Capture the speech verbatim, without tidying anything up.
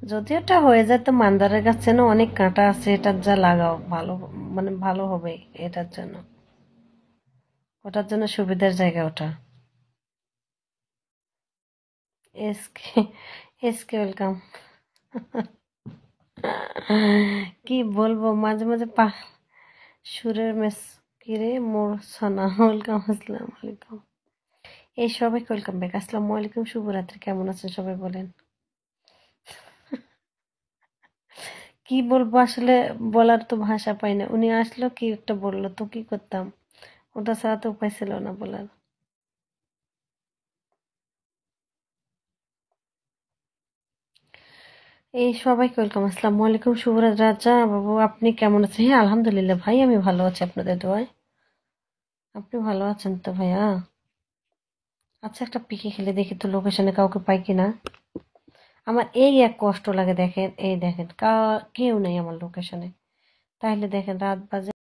যদি ওটা হয়ে যায় তো মান্দারের কাছে না অনেক কাঁটা আছে, এটার যা লাগাও ভালো, মানে ভালো হবে এটার জন্য, ওটার জন্য সুবিধার জায়গা ওটা। এসকে এসকে ওয়েলকাম। কি বলবো, মাঝে মাঝে পা সুরের মেস কিরে মোর সোনা, ওয়েলকাম, আসসালামু আলাইকুম। এই সবাইকে ওয়েলকাম ব্যাক, আসসালামু আলাইকুম, শুভরাত্রি, কেমন আছেন সবাই বলেন। কি বলবো আসলে, বলার তো ভাষা পাই না। উনি আসলো কি একটা বললো তো কি করতাম, ওটা ছাড়া তো উপায় ছিল না বলার। এই সবাইকে ওয়েলকাম, আসসালামু আলাইকুম, শুভরাত্রি। রাজা বাবু আপনি কেমন আছেন? হ্যাঁ আলহামদুলিল্লাহ ভাই, আমি ভালো আছি আপনাদের দোয়ায়। আপনি ভালো আছেন তো ভাইয়া? আচ্ছা একটা পিকে খেলে দেখি তো লোকেশনে কাউকে পাই কিনা। আমার এই এক কষ্ট লাগে, দেখেন এই দেখেন কা কেউ নেই আমার লোকেশনে। তাহলে দেখেন রাত বাজে